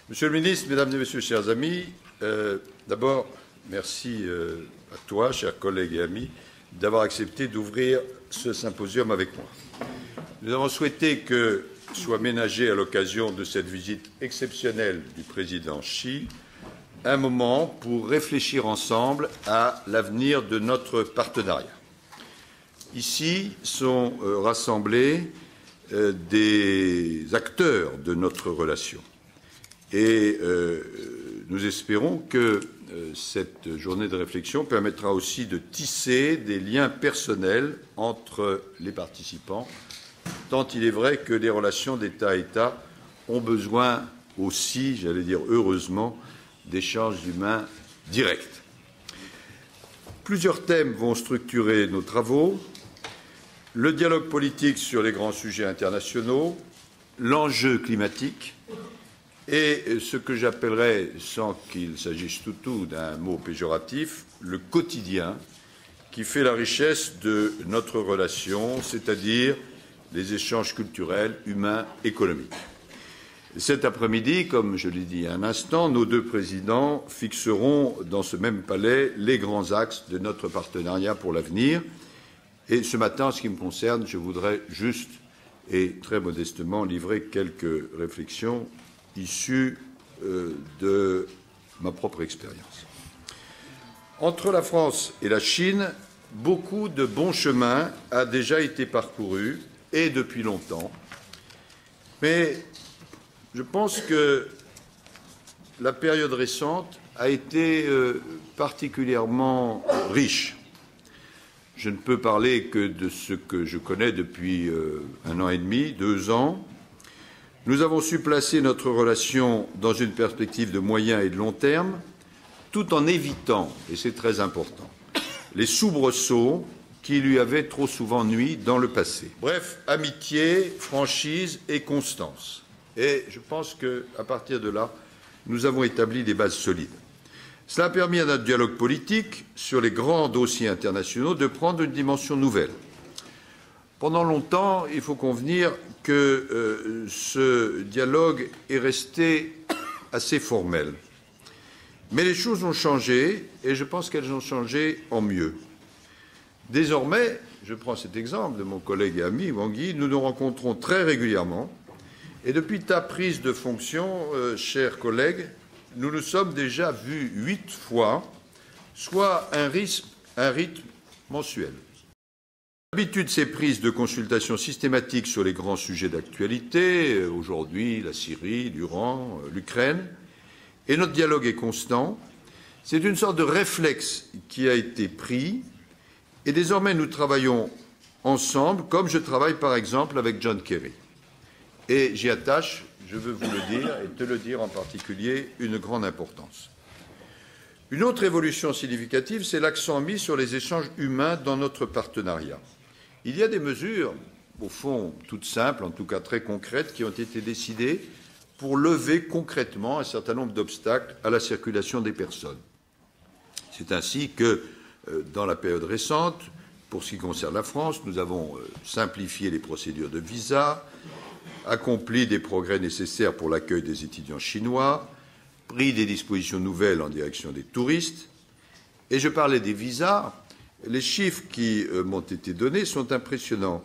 Monsieur le ministre, mesdames et messieurs, chers amis, d'abord, merci à toi, chers collègues et amis, d'avoir accepté d'ouvrir ce symposium avec moi. Nous avons souhaité que soit ménagé à l'occasion de cette visite exceptionnelle du président Xi un moment pour réfléchir ensemble à l'avenir de notre partenariat. Ici sont rassemblés des acteurs de notre relation. Et nous espérons que cette journée de réflexion permettra aussi de tisser des liens personnels entre les participants, tant il est vrai que les relations d'État à État ont besoin aussi, j'allais dire heureusement, d'échanges humains directs. Plusieurs thèmes vont structurer nos travaux. Le dialogue politique sur les grands sujets internationaux, l'enjeu climatique et ce que j'appellerais, sans qu'il s'agisse tout d'un mot péjoratif, le quotidien qui fait la richesse de notre relation, c'est-à-dire les échanges culturels, humains, économiques. Cet après-midi, comme je l'ai dit il y a un instant, nos deux présidents fixeront dans ce même palais les grands axes de notre partenariat pour l'avenir. Et ce matin, en ce qui me concerne, je voudrais juste et très modestement livrer quelques réflexions issues de ma propre expérience. Entre la France et la Chine, beaucoup de bon chemin a déjà été parcouru, et depuis longtemps. Mais je pense que la période récente a été particulièrement riche. Je ne peux parler que de ce que je connais depuis 1 an et demi, 2 ans. Nous avons su placer notre relation dans une perspective de moyen et de long terme, tout en évitant, et c'est très important, les soubresauts qui lui avaient trop souvent nui dans le passé. Bref, amitié, franchise et constance. Et je pense qu'à partir de là, nous avons établi des bases solides. Cela a permis à notre dialogue politique sur les grands dossiers internationaux de prendre une dimension nouvelle. Pendant longtemps, il faut convenir que ce dialogue est resté assez formel. Mais les choses ont changé, et je pense qu'elles ont changé en mieux. Désormais, je prends cet exemple de mon collègue et ami Wang Yi, nous nous rencontrons très régulièrement, et depuis ta prise de fonction, chers collègues, nous nous sommes déjà vus 8 fois, soit un rythme mensuel. D'habitude, ces prises de consultation systématiques sur les grands sujets d'actualité, aujourd'hui la Syrie, l'Iran, l'Ukraine, et notre dialogue est constant. C'est une sorte de réflexe qui a été pris, et désormais nous travaillons ensemble, comme je travaille par exemple avec John Kerry. Et j'y attache, je veux vous le dire, et te le dire en particulier, une grande importance. Une autre évolution significative, c'est l'accent mis sur les échanges humains dans notre partenariat. Il y a des mesures, au fond, toutes simples, en tout cas très concrètes, qui ont été décidées pour lever concrètement un certain nombre d'obstacles à la circulation des personnes. C'est ainsi que, dans la période récente, pour ce qui concerne la France, nous avons simplifié les procédures de visa, accompli des progrès nécessaires pour l'accueil des étudiants chinois, pris des dispositions nouvelles en direction des touristes. Et je parlais des visas. Les chiffres qui m'ont été donnés sont impressionnants.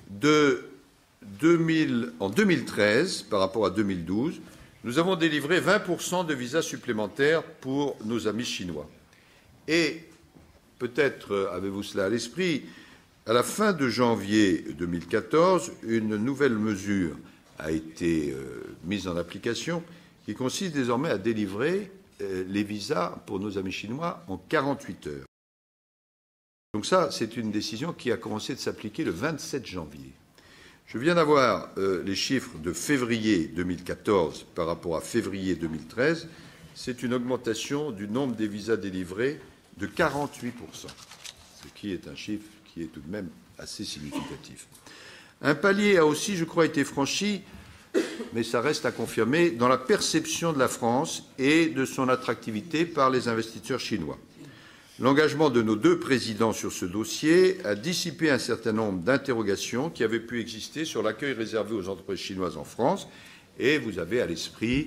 En 2013, par rapport à 2012, nous avons délivré 20% de visas supplémentaires pour nos amis chinois. Et peut-être avez-vous cela à l'esprit, à la fin de janvier 2014, une nouvelle mesure a été mise en application qui consiste désormais à délivrer les visas pour nos amis chinois en 48 heures. Donc ça, c'est une décision qui a commencé de s'appliquer le 27 janvier. Je viens d'avoir les chiffres de février 2014 par rapport à février 2013. C'est une augmentation du nombre des visas délivrés de 48%, ce qui est un chiffre qui est tout de même assez significatif. Un palier a aussi, je crois, été franchi, mais ça reste à confirmer, dans la perception de la France et de son attractivité par les investisseurs chinois. L'engagement de nos deux présidents sur ce dossier a dissipé un certain nombre d'interrogations qui avaient pu exister sur l'accueil réservé aux entreprises chinoises en France. Et vous avez à l'esprit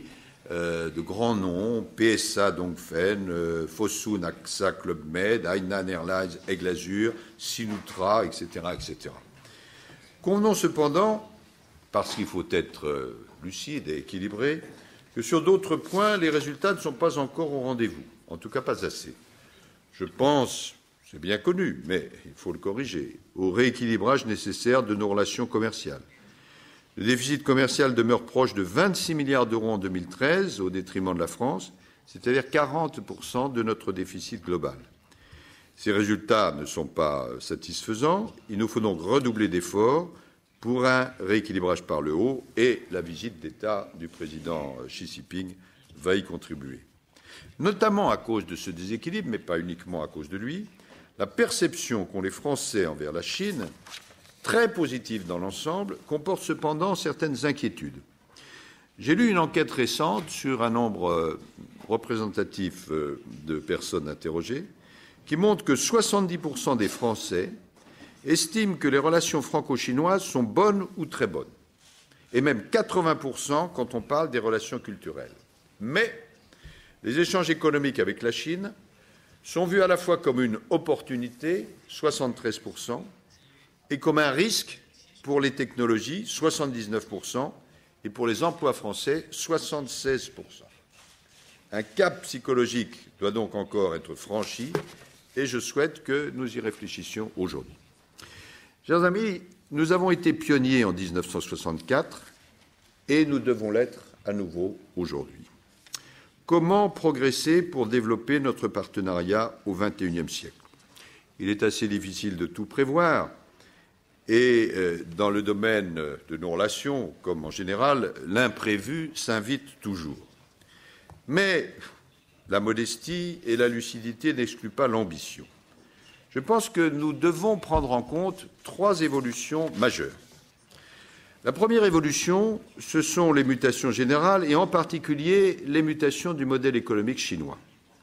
de grands noms, PSA Dongfeng, Fosun AXA Club Med, Hainan Airlines, Aigle Azur, Sinutra, etc., etc. Convenons cependant, parce qu'il faut être lucide et équilibré, que sur d'autres points, les résultats ne sont pas encore au rendez-vous, en tout cas pas assez. Je pense, c'est bien connu, mais il faut le corriger, au rééquilibrage nécessaire de nos relations commerciales. Le déficit commercial demeure proche de 26 milliards d'euros en 2013, au détriment de la France, c'est-à-dire 40% de notre déficit global. Ces résultats ne sont pas satisfaisants. Il nous faut donc redoubler d'efforts pour un rééquilibrage par le haut, et la visite d'État du président Xi Jinping va y contribuer. Notamment à cause de ce déséquilibre, mais pas uniquement à cause de lui, la perception qu'ont les Français envers la Chine, très positive dans l'ensemble, comporte cependant certaines inquiétudes. J'ai lu une enquête récente sur un nombre représentatif de personnes interrogées qui montre que 70% des Français estiment que les relations franco-chinoises sont bonnes ou très bonnes, et même 80% quand on parle des relations culturelles. Mais les échanges économiques avec la Chine sont vus à la fois comme une opportunité, 73%, et comme un risque pour les technologies, 79%, et pour les emplois français, 76%. Un cap psychologique doit donc encore être franchi, et je souhaite que nous y réfléchissions aujourd'hui. Chers amis, nous avons été pionniers en 1964, et nous devons l'être à nouveau aujourd'hui. Comment progresser pour développer notre partenariat au XXIe siècle? Il est assez difficile de tout prévoir, et dans le domaine de nos relations, comme en général, l'imprévu s'invite toujours. Mais la modestie et la lucidité n'excluent pas l'ambition. Je pense que nous devons prendre en compte 3 évolutions majeures. La première évolution, ce sont les mutations générales et en particulier les mutations du modèle économique chinois.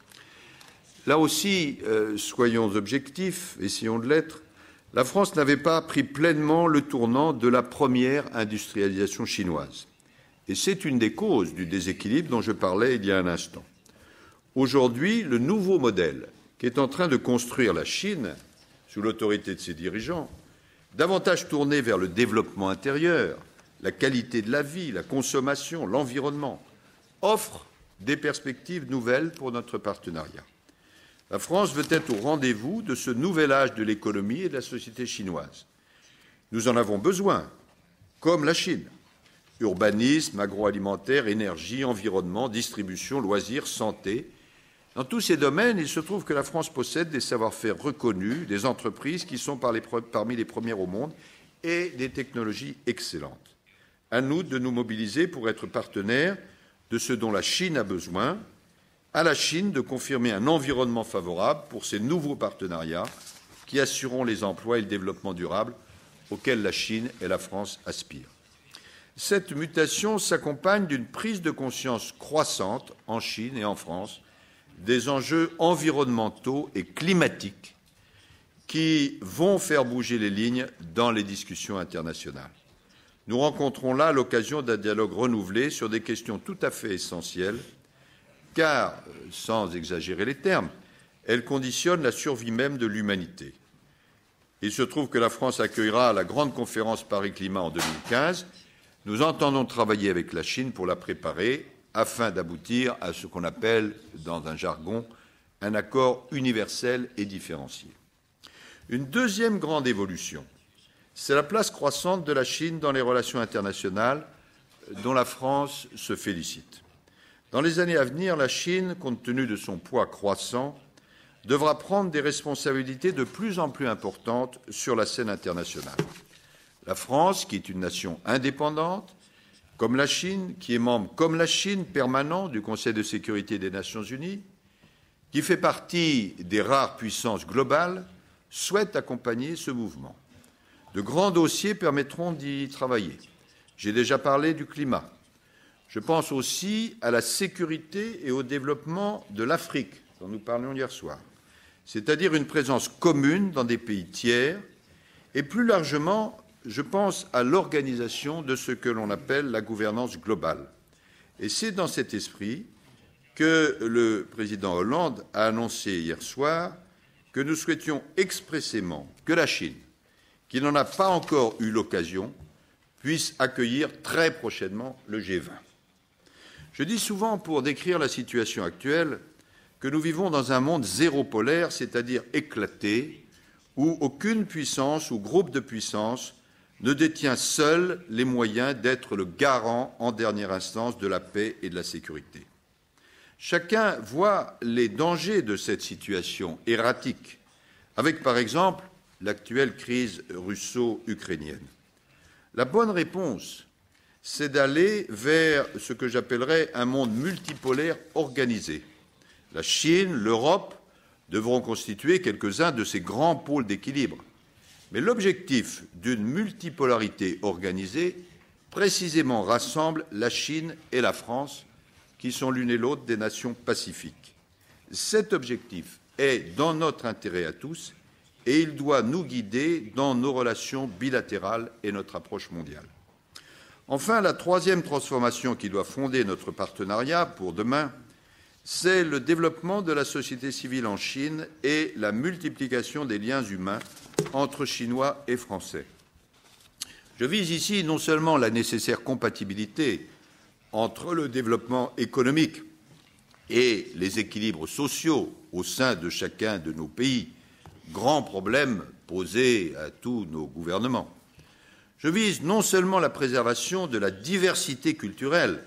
Là aussi, soyons objectifs, essayons de l'être, la France n'avait pas pris pleinement le tournant de la première industrialisation chinoise. Et c'est une des causes du déséquilibre dont je parlais il y a un instant. Aujourd'hui, le nouveau modèle qu'est en train de construire la Chine, sous l'autorité de ses dirigeants, davantage tourné vers le développement intérieur, la qualité de la vie, la consommation, l'environnement, offre des perspectives nouvelles pour notre partenariat. La France veut être au rendez-vous de ce nouvel âge de l'économie et de la société chinoise. Nous en avons besoin, comme la Chine. Urbanisme, agroalimentaire, énergie, environnement, distribution, loisirs, santé. Dans tous ces domaines, il se trouve que la France possède des savoir-faire reconnus, des entreprises qui sont parmi les premières au monde et des technologies excellentes. À nous de nous mobiliser pour être partenaires de ce dont la Chine a besoin, à la Chine de confirmer un environnement favorable pour ces nouveaux partenariats qui assureront les emplois et le développement durable auxquels la Chine et la France aspirent. Cette mutation s'accompagne d'une prise de conscience croissante en Chine et en France des enjeux environnementaux et climatiques qui vont faire bouger les lignes dans les discussions internationales. Nous rencontrons là l'occasion d'un dialogue renouvelé sur des questions tout à fait essentielles, car, sans exagérer les termes, elles conditionnent la survie même de l'humanité. Il se trouve que la France accueillera la grande conférence Paris Climat en 2015. Nous entendons travailler avec la Chine pour la préparer afin d'aboutir à ce qu'on appelle, dans un jargon, un accord universel et différencié. Une deuxième grande évolution, c'est la place croissante de la Chine dans les relations internationales dont la France se félicite. Dans les années à venir, la Chine, compte tenu de son poids croissant, devra prendre des responsabilités de plus en plus importantes sur la scène internationale. La France, qui est une nation indépendante, comme la Chine, qui est membre, comme la Chine, permanent du Conseil de sécurité des Nations unies, qui fait partie des rares puissances globales, souhaite accompagner ce mouvement. De grands dossiers permettront d'y travailler. J'ai déjà parlé du climat. Je pense aussi à la sécurité et au développement de l'Afrique, dont nous parlions hier soir, c'est-à-dire une présence commune dans des pays tiers, et plus largement, je pense à l'organisation de ce que l'on appelle la gouvernance globale, Et c'est dans cet esprit que le président Hollande a annoncé hier soir que nous souhaitions expressément que la Chine, qui n'en a pas encore eu l'occasion, puisse accueillir très prochainement le G20. Je dis souvent, pour décrire la situation actuelle, que nous vivons dans un monde zéro-polaire, c'est-à-dire éclaté, où aucune puissance ou groupe de puissances ne détient seul les moyens d'être le garant en dernière instance de la paix et de la sécurité. Chacun voit les dangers de cette situation erratique, avec par exemple l'actuelle crise russo-ukrainienne. La bonne réponse, c'est d'aller vers ce que j'appellerais un monde multipolaire organisé. La Chine, l'Europe devront constituer quelques-uns de ces grands pôles d'équilibre. Mais l'objectif d'une multipolarité organisée, précisément, rassemble la Chine et la France, qui sont l'une et l'autre des nations pacifiques. Cet objectif est dans notre intérêt à tous et il doit nous guider dans nos relations bilatérales et notre approche mondiale. Enfin, la troisième transformation qui doit fonder notre partenariat pour demain, c'est le développement de la société civile en Chine et la multiplication des liens humains entre Chinois et Français. Je vise ici non seulement la nécessaire compatibilité entre le développement économique et les équilibres sociaux au sein de chacun de nos pays, grand problème posé à tous nos gouvernements. Je vise non seulement la préservation de la diversité culturelle,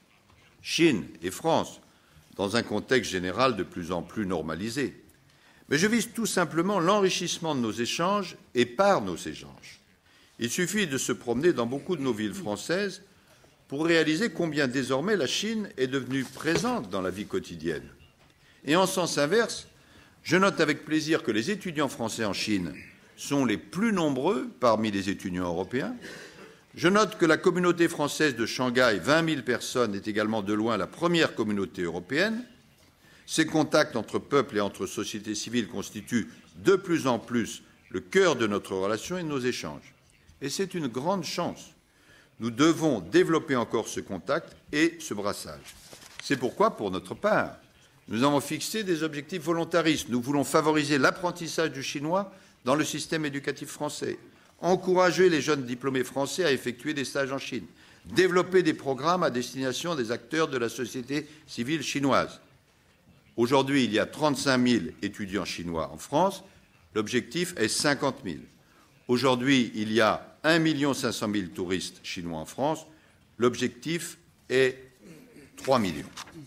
Chine et France, dans un contexte général de plus en plus normalisé, mais je vise tout simplement l'enrichissement de nos échanges et par nos échanges. Il suffit de se promener dans beaucoup de nos villes françaises pour réaliser combien désormais la Chine est devenue présente dans la vie quotidienne. Et en sens inverse, je note avec plaisir que les étudiants français en Chine sont les plus nombreux parmi les étudiants européens. Je note que la communauté française de Shanghai, 20 000 personnes, est également de loin la première communauté européenne. Ces contacts entre peuples et entre sociétés civiles constituent de plus en plus le cœur de notre relation et de nos échanges. Et c'est une grande chance. Nous devons développer encore ce contact et ce brassage. C'est pourquoi, pour notre part, nous avons fixé des objectifs volontaristes. Nous voulons favoriser l'apprentissage du chinois dans le système éducatif français, encourager les jeunes diplômés français à effectuer des stages en Chine, développer des programmes à destination des acteurs de la société civile chinoise. Aujourd'hui, il y a 35 000 étudiants chinois en France. L'objectif est 50 000. Aujourd'hui, il y a 1 500 000 touristes chinois en France. L'objectif est 3 millions.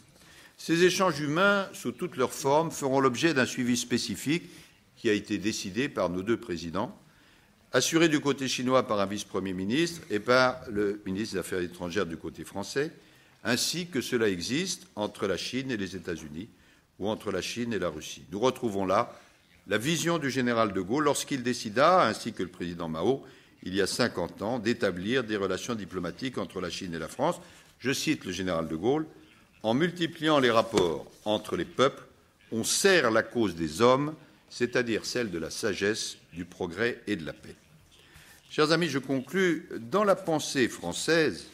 Ces échanges humains, sous toutes leurs formes, feront l'objet d'un suivi spécifique qui a été décidé par nos deux présidents, assuré du côté chinois par un vice-premier ministre et par le ministre des Affaires étrangères du côté français, ainsi que cela existe entre la Chine et les États-Unis ou entre la Chine et la Russie. Nous retrouvons là la vision du général de Gaulle lorsqu'il décida, ainsi que le président Mao, il y a 50 ans, d'établir des relations diplomatiques entre la Chine et la France. Je cite le général de Gaulle, « En multipliant les rapports entre les peuples, on sert la cause des hommes, c'est-à-dire celle de la sagesse, du progrès et de la paix. » Chers amis, je conclus. Dans la pensée française,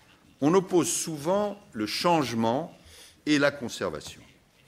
on oppose souvent le changement et la conservation.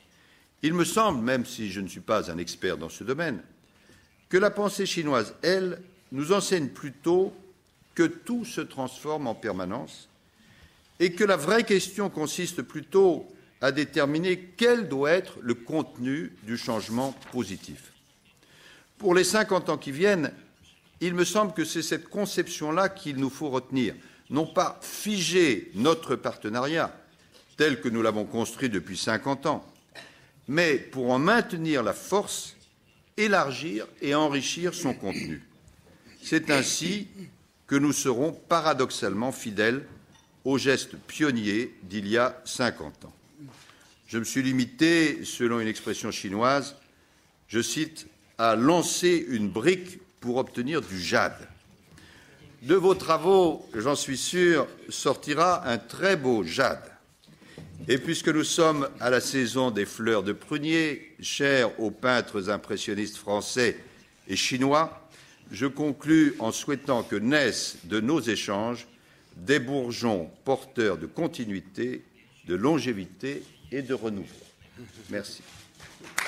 Il me semble, même si je ne suis pas un expert dans ce domaine, que la pensée chinoise, elle, nous enseigne plutôt que tout se transforme en permanence et que la vraie question consiste plutôt à déterminer quel doit être le contenu du changement positif. Pour les 50 ans qui viennent, il me semble que c'est cette conception-là qu'il nous faut retenir, non pas figer notre partenariat tel que nous l'avons construit depuis 50 ans, mais pour en maintenir la force, élargir et enrichir son contenu. C'est ainsi que nous serons paradoxalement fidèles aux gestes pionniers d'il y a 50 ans. Je me suis limité, selon une expression chinoise, je cite, à lancer une brique pour obtenir du jade. De vos travaux, j'en suis sûr, sortira un très beau jade. Et puisque nous sommes à la saison des fleurs de prunier, chères aux peintres impressionnistes français et chinois, je conclus en souhaitant que naissent de nos échanges des bourgeons porteurs de continuité de longévité et de renouveau. Merci.